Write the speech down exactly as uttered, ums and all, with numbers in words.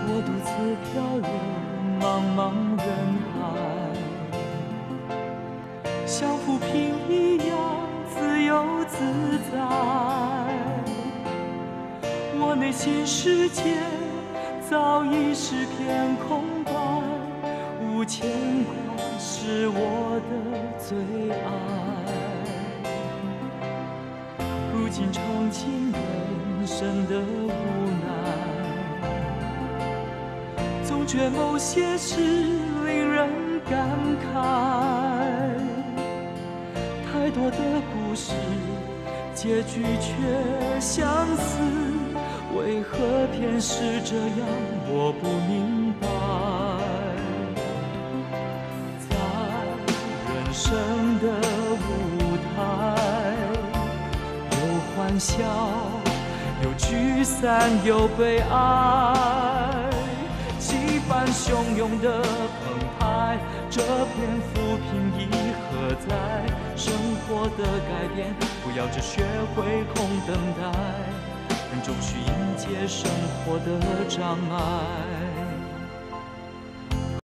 我独自漂流茫茫人海，像浮萍一样自由自在。我内心世界早已是片空白，无牵挂是我的最爱。如今尝尽人生的无奈，总觉某些事令人感慨。太多的故事，结局却相似，为何偏是这样？我不明白。在人生的舞台，有欢笑，有聚散，有悲哀，气氛汹涌的澎湃，这片浮萍已何在？生活的改变，不要只学会空等待，人终须迎接生活的障碍。